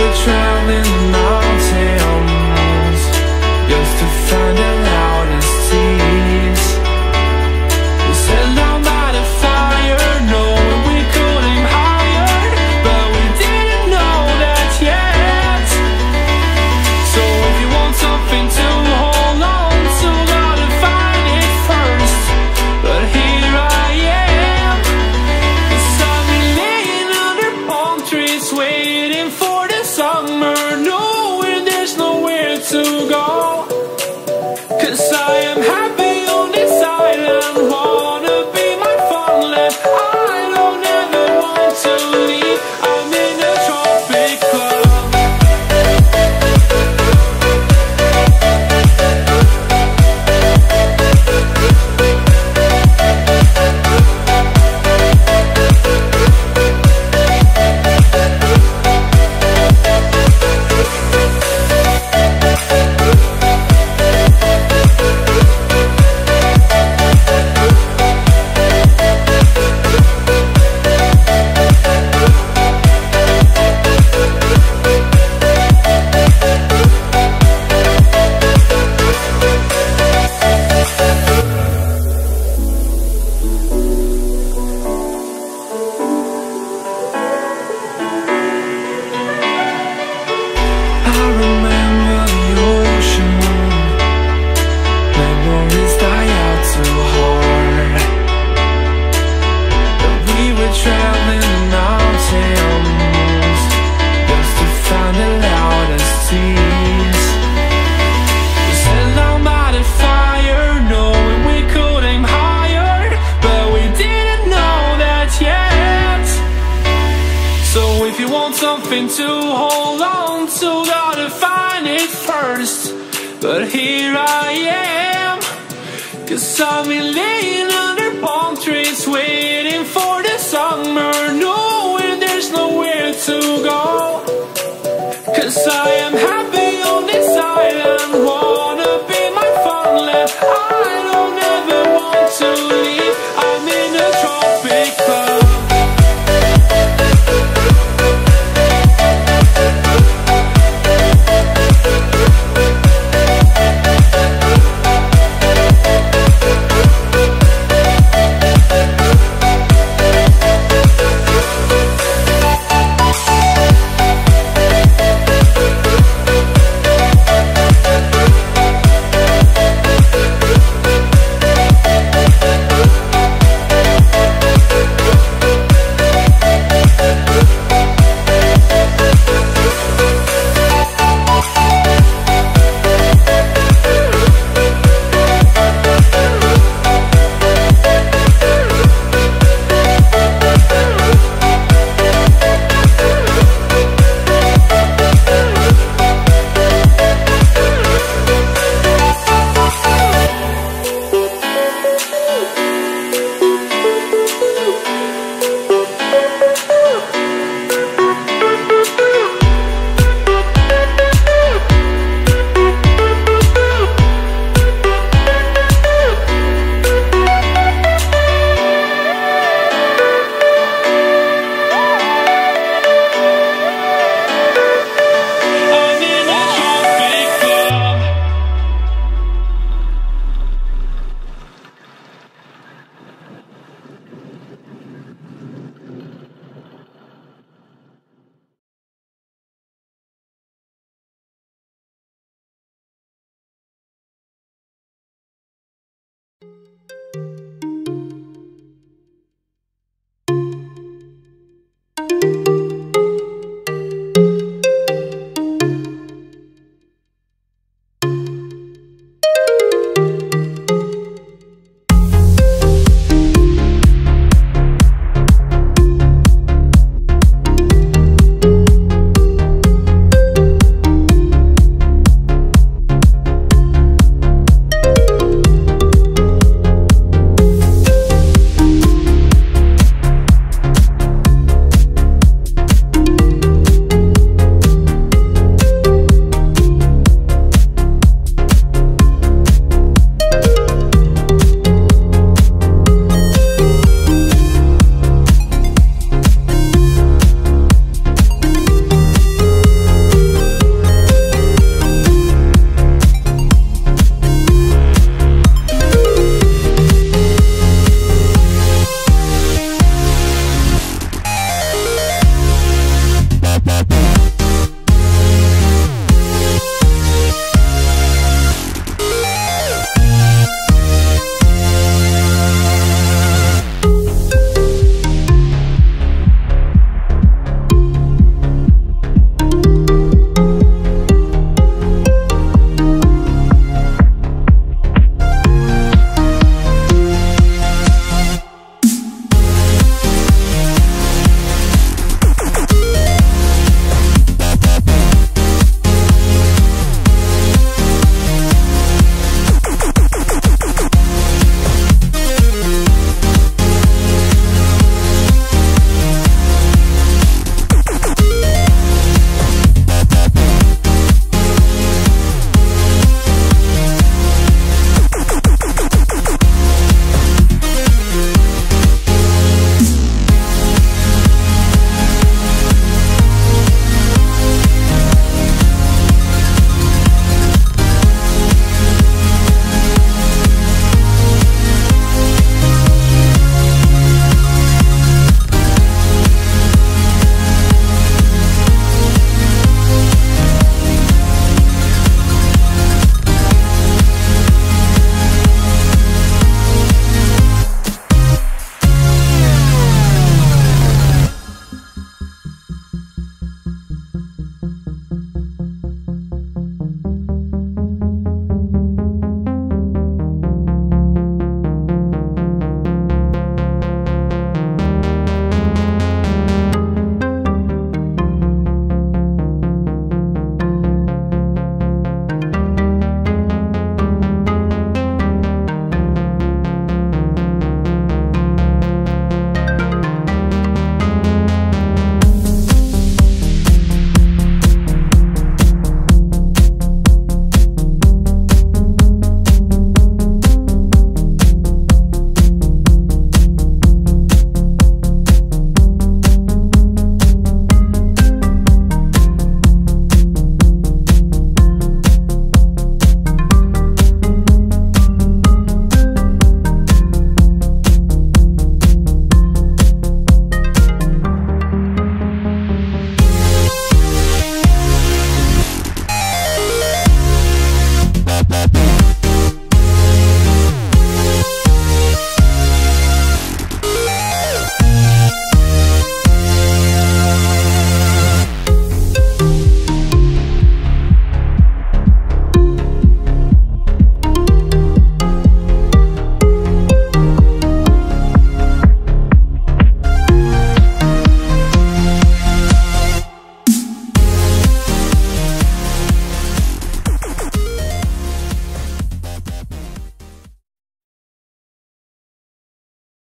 were traveling the mountains just to find the loudest tears. We sat down by the fire, knowing we could aim higher, but we didn't know that yet. So if you want something to hold on to, gotta find it first. But here I am, 'cause I've been laying under palm trees, waiting for the summer, knowing there's nowhere to go. 'Cause I am happy on this island, wanna be my farmland. I don't ever want to leave, I'm in a tropic club. I remember the ocean, memories die out too hard. But we were traveling the mountains just to find the loudest tears. We sat down by the fire, knowing we could aim higher, but we didn't know that yet. So if you want something to hold on to, gotta find it first. But here I am, 'cause I've been laying under palm trees,